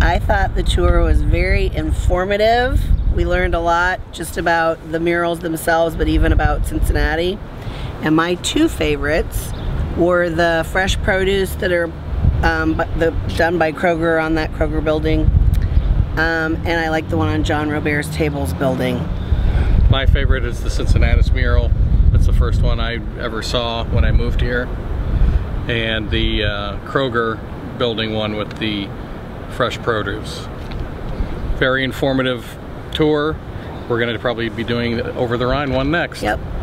I thought the tour was very informative. We learned a lot just about the murals themselves, but even about Cincinnati. And my two favorites were the fresh produce that are done by Kroger on that Kroger building. And I like the one on John Robert's Tables building. My favorite is the Cincinnati mural. That's the first one I ever saw when I moved here. And the Kroger building one with the fresh produce. Very informative tour. We're going to probably be doing the Over the Rhine one next. Yep.